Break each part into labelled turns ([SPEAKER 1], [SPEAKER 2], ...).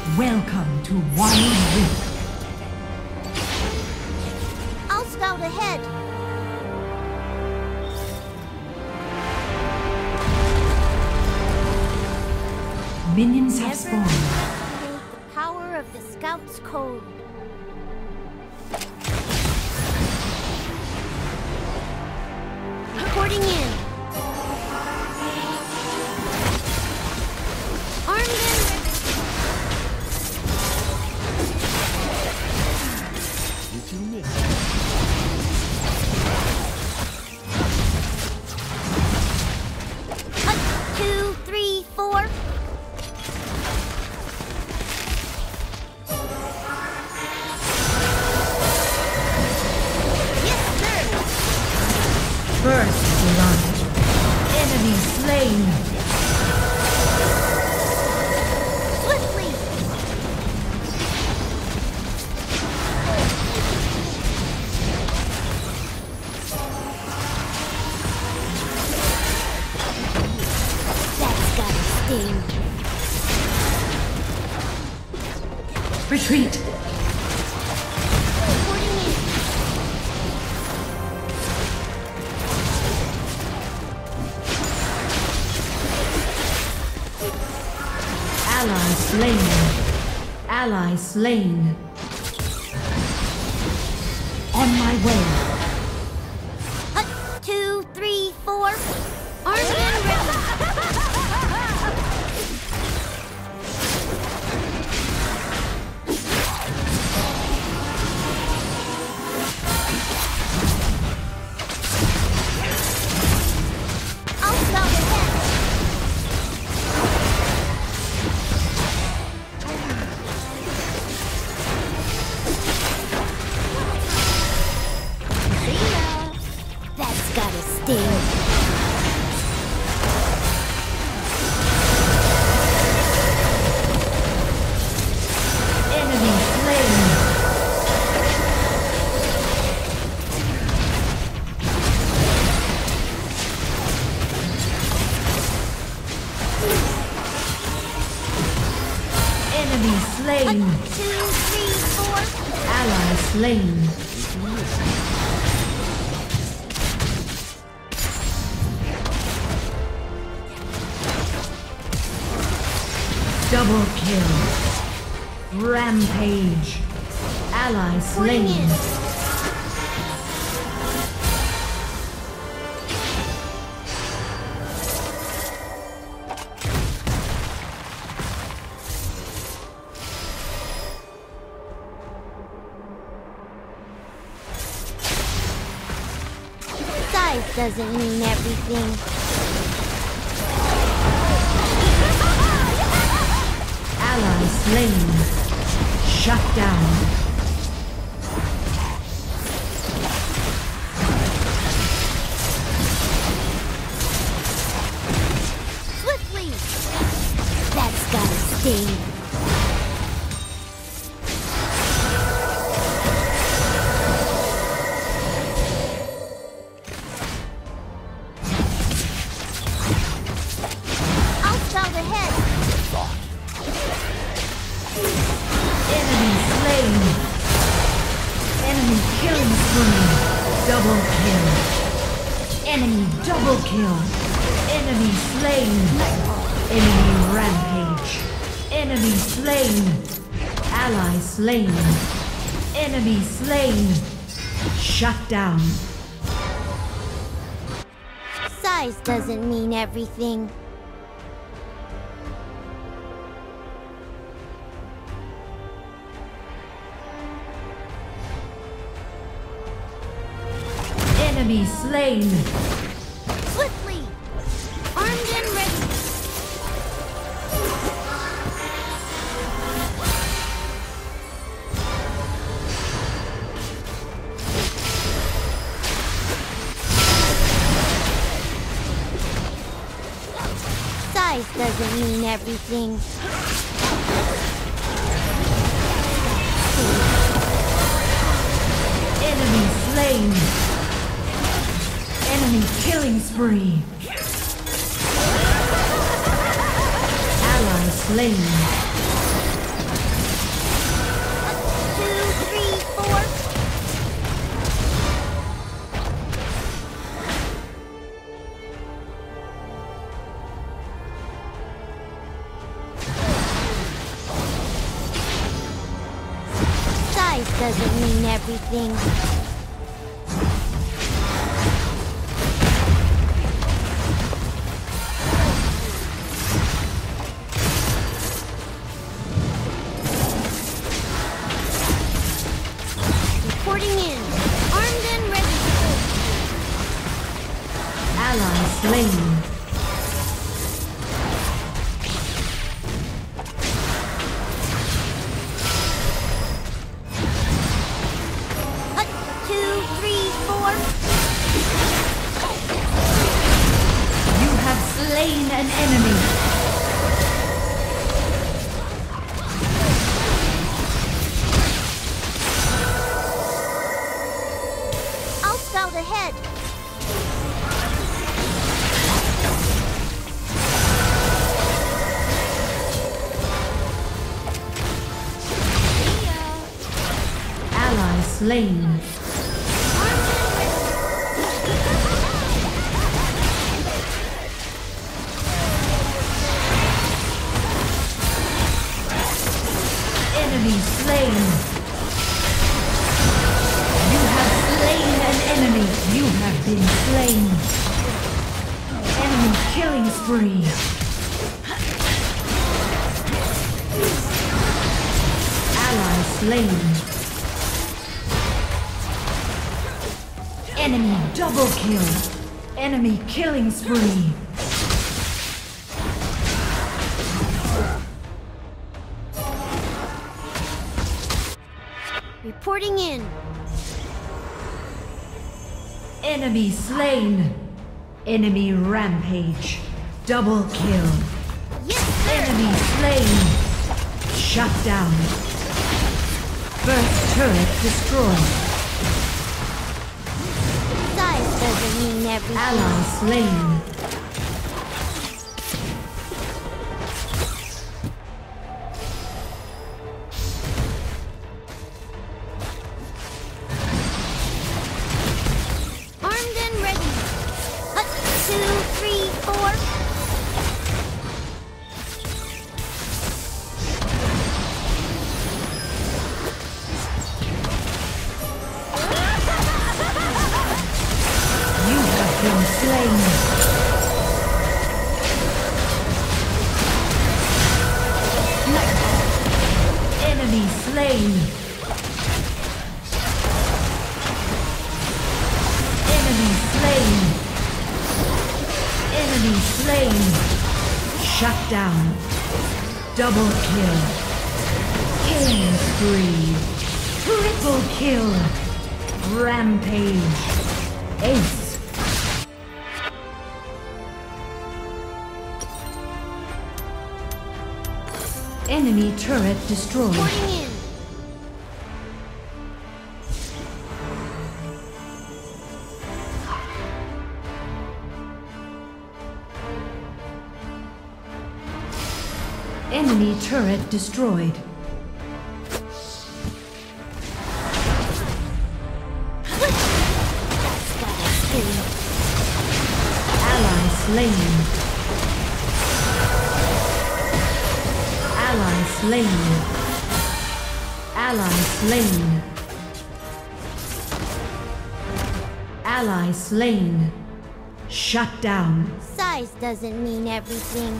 [SPEAKER 1] Welcome to Wild Rift.
[SPEAKER 2] I'll scout ahead.
[SPEAKER 1] Minions have
[SPEAKER 2] Never
[SPEAKER 1] spawned.
[SPEAKER 2] underestimate the power of the Scout's code. Reporting in. Armed and ready.
[SPEAKER 3] Did you miss?
[SPEAKER 2] Cut, 2, 3, 4. Yes, sir.
[SPEAKER 1] First blood. Enemy slain.
[SPEAKER 2] Swiftly. That's gotta sting.
[SPEAKER 1] Retreat.
[SPEAKER 2] Reporting in.
[SPEAKER 1] Ally slain. Ally slain. On my way.
[SPEAKER 2] Hut, 2, 3, 4. Armed and ready. I'll scout ahead. See ya. That's gotta sting.
[SPEAKER 1] Enemy slain. Enemy slain.
[SPEAKER 2] 2, 3, 4.
[SPEAKER 1] Ally slain. Double kill. Rampage. Ally
[SPEAKER 2] Reporting
[SPEAKER 1] slain.
[SPEAKER 2] in. Size doesn't mean everything.
[SPEAKER 1] Ally slain. Shut down.
[SPEAKER 2] Swiftly. That's gotta sting. I'll scout ahead.
[SPEAKER 1] Enemy slain. Enemy killing spree. Double kill. Enemy double kill. Enemy slain. Enemy rampage. Enemy slain. Ally slain. Enemy slain. Shut down.
[SPEAKER 2] Size doesn't mean everything.
[SPEAKER 1] Enemy slain.
[SPEAKER 2] Swiftly. Armed and ready. Size doesn't mean everything.
[SPEAKER 1] Enemy slain. Enemy killing spree. Ally slain.
[SPEAKER 2] doesn't mean everything. Reporting in. Armed and ready.
[SPEAKER 1] Ally slain. Slain an enemy.
[SPEAKER 2] I'll scout ahead.
[SPEAKER 1] Ally slain. Enemy slain. You have slain an enemy. You have been slain. Enemy killing spree. Ally slain. Enemy double kill. Enemy killing spree.
[SPEAKER 2] Reporting in.
[SPEAKER 1] Enemy slain. Enemy rampage. Double kill.
[SPEAKER 2] Yes, sir.
[SPEAKER 1] Enemy slain. Shut down. First turret destroyed.
[SPEAKER 2] Size doesn't mean everything.
[SPEAKER 1] Ally slain. Enemy slain. Enemy slain. Enemy slain. Shut down. Double kill. Killing spree. Triple kill. Rampage. Ace. Enemy turret destroyed.
[SPEAKER 2] Reporting in.
[SPEAKER 1] Enemy turret destroyed. Ally slain. Ally slain. Ally slain. Ally slain. Shut down.
[SPEAKER 2] Size doesn't mean everything.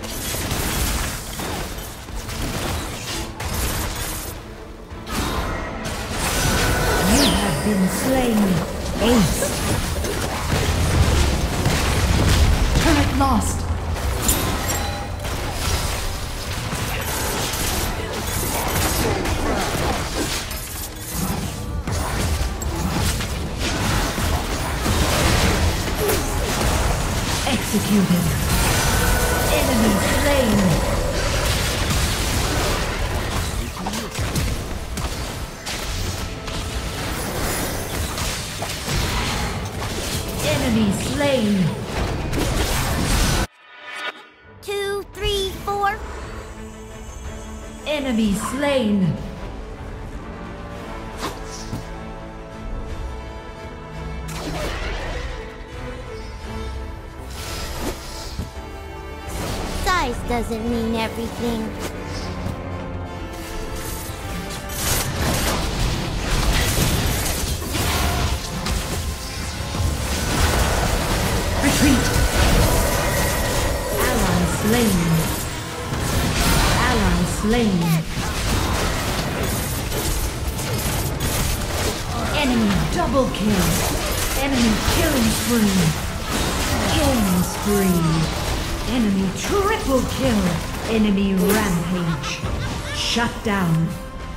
[SPEAKER 1] You have been slain. Ace. Turret lost. Executed. Enemy slain. Enemy slain.
[SPEAKER 2] 2, 3, 4.
[SPEAKER 1] Enemy slain.
[SPEAKER 2] Size doesn't mean everything.
[SPEAKER 1] slain. Ally slain. Enemy double kill. Enemy killing spree. Killing spree. Enemy triple kill. Enemy rampage. Shut down.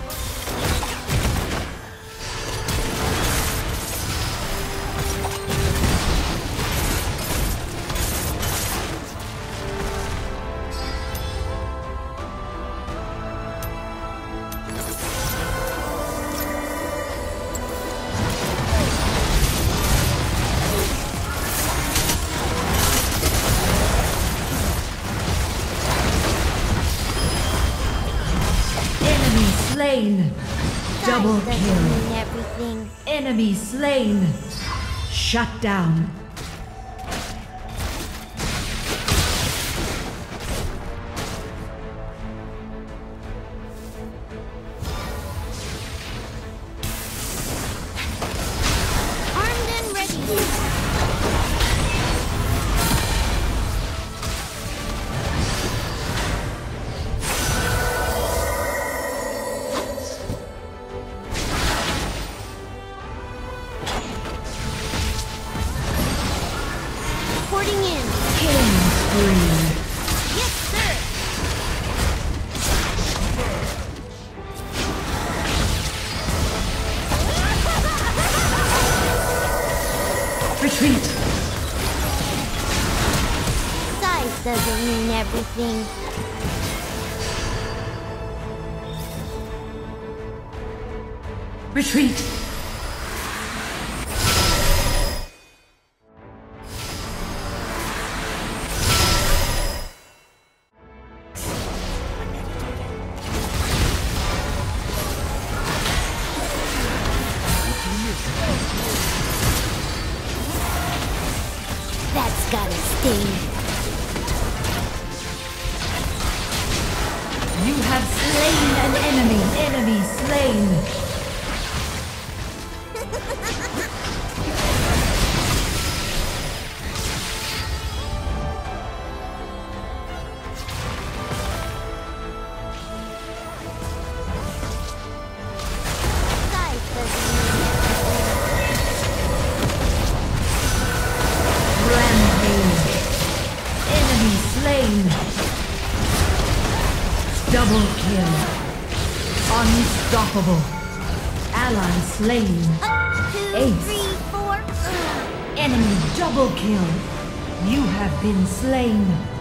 [SPEAKER 1] Slain. Double kill.
[SPEAKER 2] Everything.
[SPEAKER 1] Enemy slain. Shut down.
[SPEAKER 2] Armed and ready. Reporting in.
[SPEAKER 1] Killing spree.
[SPEAKER 2] Yes, sir.
[SPEAKER 1] Retreat.
[SPEAKER 2] Size doesn't mean everything.
[SPEAKER 1] Retreat.
[SPEAKER 2] That's gotta sting.
[SPEAKER 1] You have slain an enemy. Enemy slain.
[SPEAKER 2] Size doesn't mean
[SPEAKER 1] Rampage. Enemy slain. Double kill. Unstoppable. Ally slain.
[SPEAKER 2] 1, 2,
[SPEAKER 1] Ace.
[SPEAKER 2] 3, 4.
[SPEAKER 1] Enemy double kill. You have been slain.